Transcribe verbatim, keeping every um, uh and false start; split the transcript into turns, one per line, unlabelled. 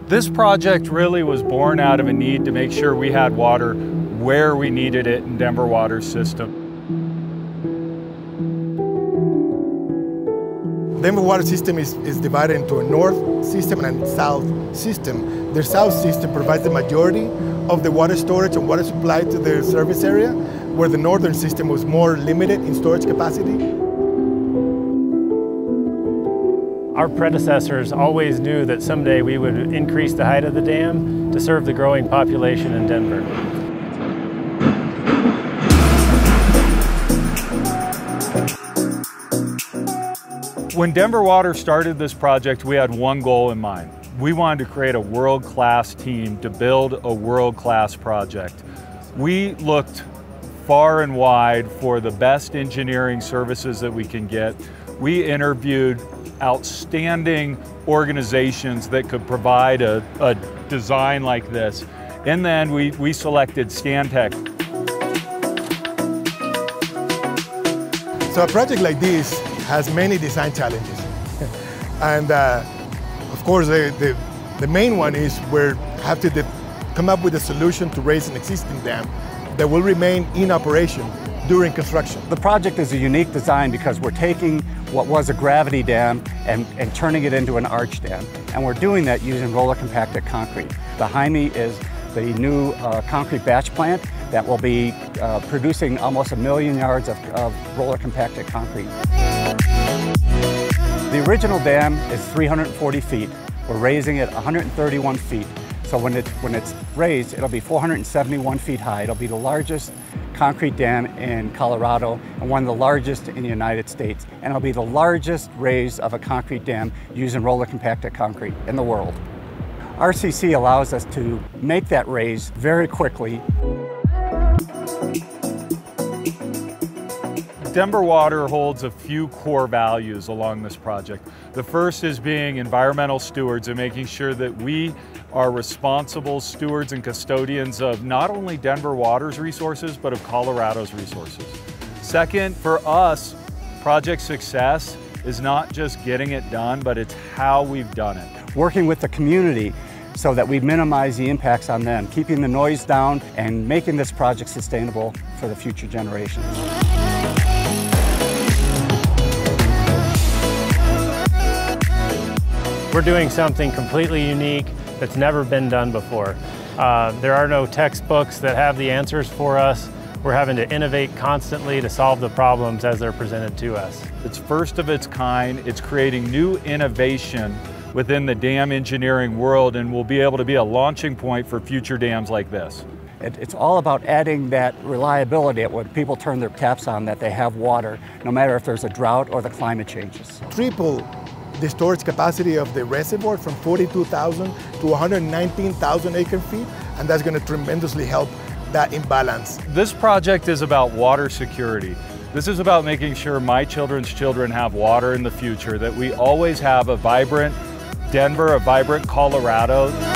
This project really was born out of a need to make sure we had water where we needed it in Denver Water's system.
Denver Water system is, is divided into a north system and a south system. The south system provides the majority of the water storage and water supply to the service area, where the northern system was more limited in storage capacity.
Our predecessors always knew that someday we would increase the height of the dam to serve the growing population in Denver.
When Denver Water started this project, we had one goal in mind. We wanted to create a world-class team to build a world-class project. We looked far and wide for the best engineering services that we can get. We interviewed outstanding organizations that could provide a, a design like this. And then we, we selected Stantec.
So a project like this has many design challenges. and uh, of course, the, the, the main one is we have to come up with a solution to raise an existing dam that will remain in operation during construction.
The project is a unique design because we're taking what was a gravity dam and, and turning it into an arch dam. And we're doing that using roller compacted concrete. Behind me is the new uh, concrete batch plant that will be uh, producing almost a million yards of, of roller compacted concrete. The original dam is three hundred forty feet. We're raising it one hundred thirty-one feet. So when, it, when it's raised, it'll be four hundred seventy-one feet high. It'll be the largest concrete dam in Colorado and one of the largest in the United States. And it'll be the largest raise of a concrete dam using roller compacted concrete in the world. R C C allows us to make that raise very quickly.
Denver Water holds a few core values along this project. The first is being environmental stewards and making sure that we are responsible stewards and custodians of not only Denver Water's resources, but of Colorado's resources. Second, for us, project success is not just getting it done, but it's how we've done it.
Working with the community so that we minimize the impacts on them, keeping the noise down and making this project sustainable for the future generations.
We're doing something completely unique that's never been done before. Uh, there are no textbooks that have the answers for us. We're having to innovate constantly to solve the problems as they're presented to us.
It's first of its kind. It's creating new innovation within the dam engineering world and will be able to be a launching point for future dams like this.
It, it's all about adding that reliability that when people turn their taps on, that they have water, no matter if there's a drought or the climate changes.
Triple the storage capacity of the reservoir from forty-two thousand to one hundred nineteen thousand acre feet, and that's going to tremendously help that imbalance.
This project is about water security. This is about making sure my children's children have water in the future, that we always have a vibrant Denver, a vibrant Colorado.